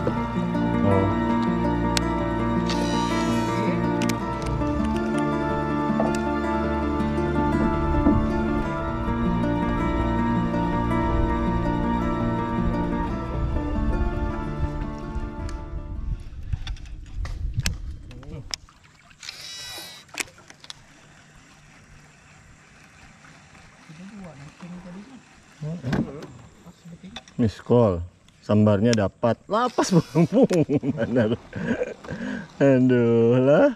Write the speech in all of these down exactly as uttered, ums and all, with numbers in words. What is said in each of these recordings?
Oh. Miss call, sambarnya dapat, lapas bung mana? Aduh lah.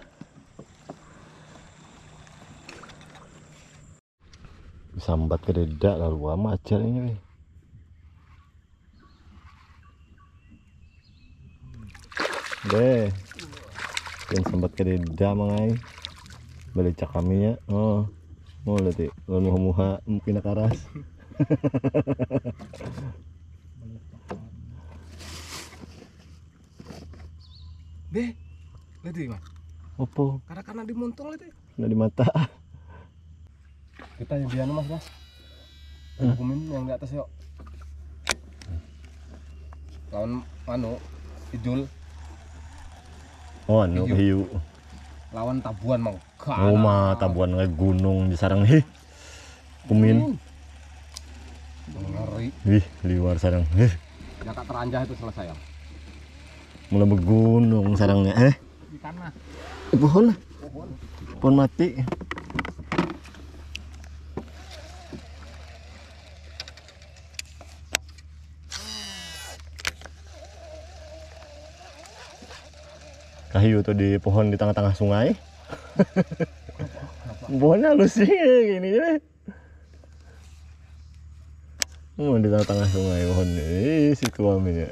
Sambat ke dedak lalu amat aja ini. Deh, yang sambat ke dedak mangai, balik cak kami ya. Oh, mau lihat, lalu muha mungkin karas. Deh, lihat ini mah. Opo? Karena karena dimuntung lihat. Kena di mata. Kita yang biasa mas ya. Huh? Hukumin yang di atas yuk. Lawan anu, idul. Oh, anu hiu. Lawan tabuan mau. Oh mah tabuan nge gunung di sarang he. Kumin. Ngeri. Wih, liwar sarang. Heh. Jakat teranjah itu selesai ya. Mulai bergunung sarangnya eh. Di tanah. Eh, pohon lah. Pohon. Pohon mati. Kayu tuh di pohon di tengah-tengah sungai. Pohonnya halus sih gini deh. Oh, di tengah-tengah sungai pohon ini si kuaminya.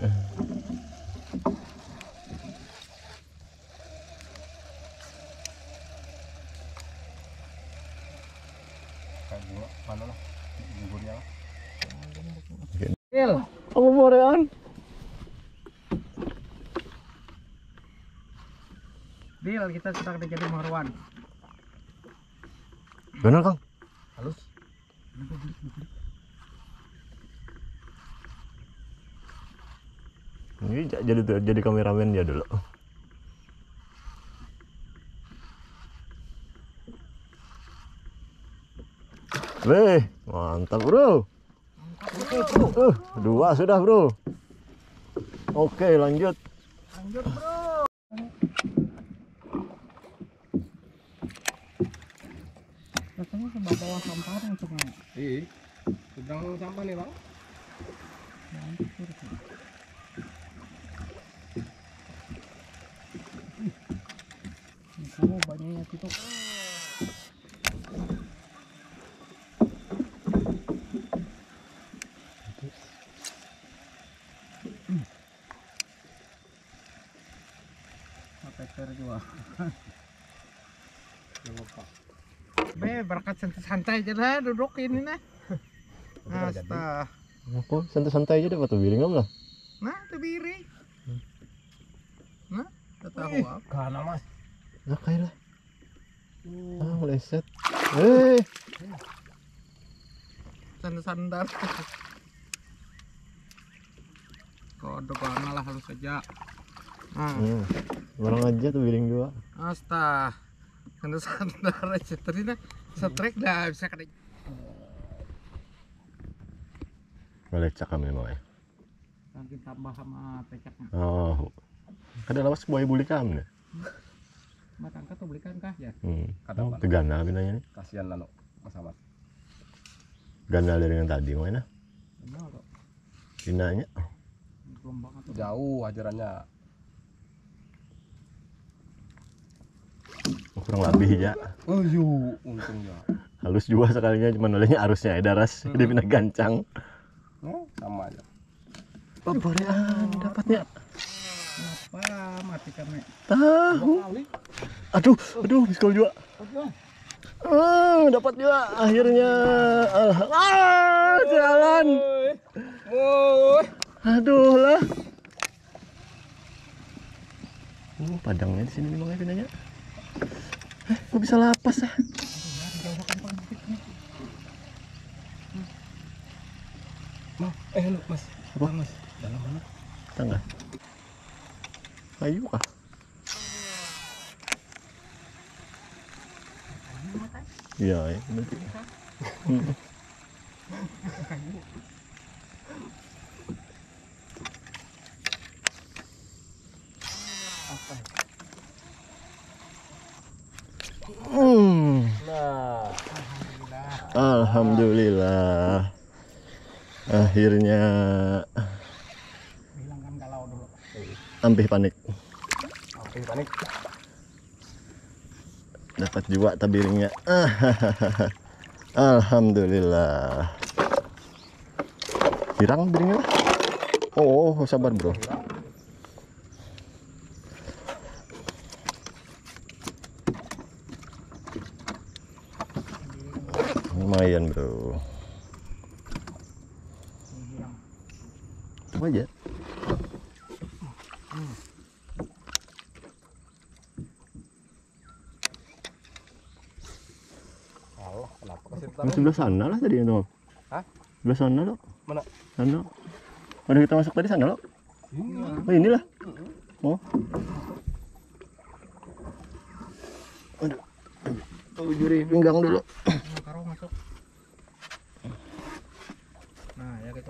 Kayak bunga mana lah? Bungurnya lah. Il, apa borean? Bil, kita sedang jadi Marwan. Benar Kang? Halus. Ini jadi jadi kameramen dia dulu. Weh, mantap bro. Uh, dua sudah bro. Oke lanjut. Lanjut bro. Rasanya sama bawah sampah yang sungai. Iya. Sedang sampah nih bang. Oh banyaknya itu. Peker juga. Be berkat santai-santai aja lah duduk ini nah. Asta. Aku santai-santai aja deh batu biring kamu lah. Nah, tebiri. Nah, tahu apa? Kana mas. Nah kayak lah. Ah meleset. Eh. Sandar-sandar. Kodok kana lah halus saja. Nah. Hmm. Barang aja tuh biring dua. Asta. Sandar-sandar aja tadi nah. Setrek dah bisa kada. Boleh cak kami mau ya. Nanti tambah sama pecaknya. Oh. Ada lawas buaya buli kamu nih. Matang kah tuh belikan kah ya? Hmm. Oh, tegana binanya nih. Kasihan lalu Mas Ahmad. Gandal dari yang tadi mana? Benar kok. Binanya. Gelombang atau jauh ajarannya. Kurang lebih ya. Oh yu, untungnya. Halus juga sekalinya cuman olehnya arusnya ya daras. Hmm. Dia pindah gancang. Oh, sama aja. Oh, borean dapatnya. Kenapa mati kami? Tahu. Aduh, aduh, miskol juga. Ah, dapat juga akhirnya. Ah, jalan. Woi. Aduh lah. Oh, padangnya di sini memang ya pinanya. Eh, kok bisa lapas ah? Mas, eh lu mas, apa mas? Dalam mana? Tangga. Ayo kah? Iya, ya. Hmm. Nah, Alhamdulillah. Akhirnya hilangkan galau dulu. Ampih panik. Ampih panik. Dapat juga tabiringnya. Alhamdulillah. Hirang tabiringnya. Oh, sabar bro. Lumayan bro. Coba aja. Allah, kenapa kasih Yang sebelah sana lah tadi itu. Hah? Sebelah sana loh. Mana? Sana. Mana kita masuk tadi sana loh. Ini. Oh inilah. Oh. Aduh. Oh, juri pinggang dulu. Nah, taruh masuk. Nah, ya gitu.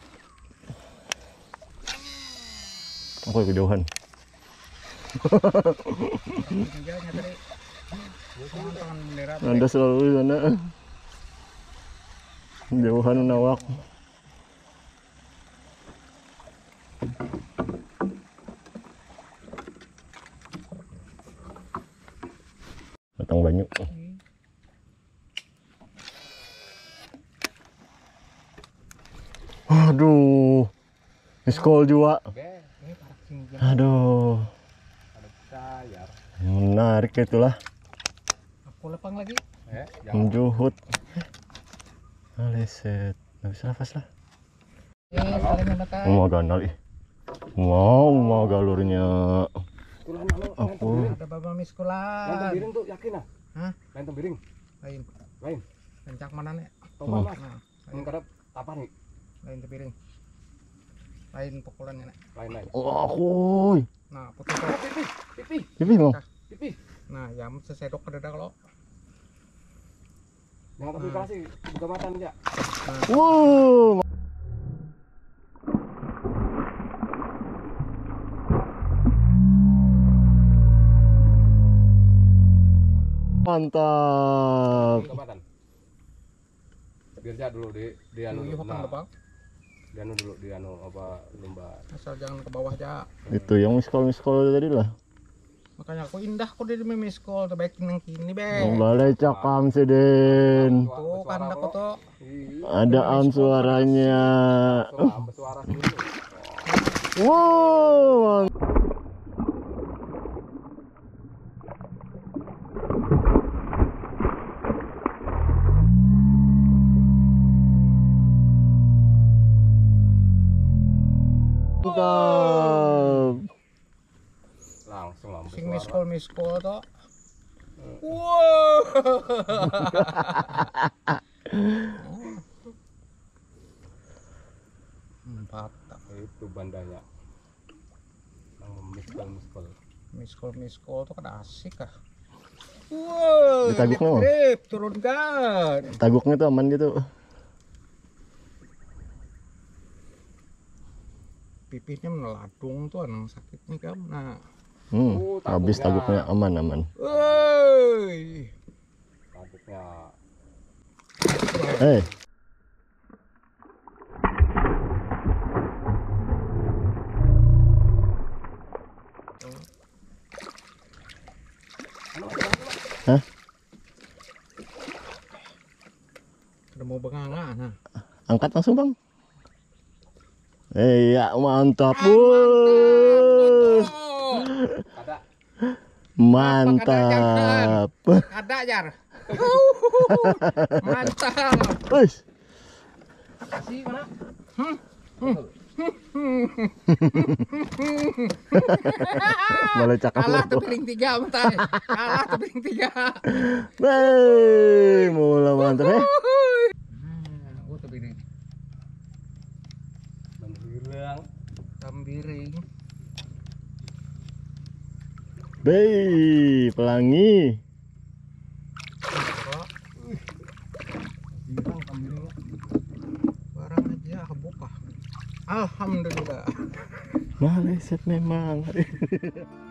Aku kejauhan. Tinggalnya tadi. Tangan bendera. Anda selalu di sana. Jauhan nawak. Datang banyak. Aduh. Miskol juga. Oke, ini parak sini. Aduh. Ada sayar. Menarik itulah. Aku lepang lagi. Eh, Menjuhut. Aleset. Nggak bisa nafas lah. Eh, saling menekan. Mau ganal ih. Wow, mau galurnya. Kulan anu, Aku. Ada baba lain miskulan. tembiring tuh yakin ah? Hah? Lain tembiring, Lain. lain. Kencang mana nih? Topan mas, Nah, yang kadap apa nih? lain tepiring. Lain pukulannya nek. Lain lain. Oh, aku. Nah, putus. Pipi, pipi, Pipi mau. pipi. Nah, ya sesedok ke dada kalau. Jangan tapi kasih buka mata nih ya. Wow. Mantap. Buka mata. Biar ja dulu di di anu. Yuyuh kan Nah, bang. di anu dulu di anu apa lumba. Asal jangan ke bawah aja. Itu yang miskol-miskol tadi lah. Makanya aku indah kok dari miss call terbaikin yang kini be. Balai cakam sih Den. Tuh kan aku tuh. Ada am suaranya. Suara bersuara sendiri. Wow. Mantap. Langsung lah Sing miss call miss call tuh. Hmm. Wow. Empat. Itu bandanya. Yang miskol miskol. Miss call miss call tuh kan asik ah. Wow. Ditaguk mau? Grip turunkan. Taguknya tuh aman gitu. Pipisnya meneladung tuh anang sakitnya kan. Nah. Hmm, Oh, habis taguknya. taguknya aman-aman. Woi. Taguknya Eh, hah? Udah mau benganga nah. Angkat langsung bang. Eh, ya mantap, Ah, wuh. ada. Mantap. Ada jar. Mantap. Wes, Kasih mana? balai cakap Kalah lu. tepiring tiga mentai. Kalah tepiring tiga. Wey, mula mantap eh. Hmm, oh tepiring. Bandurang. Tambiring. Bei, pelangi. Bilang kambingnya. Barang aja kebuka. Alhamdulillah. Maleset memang.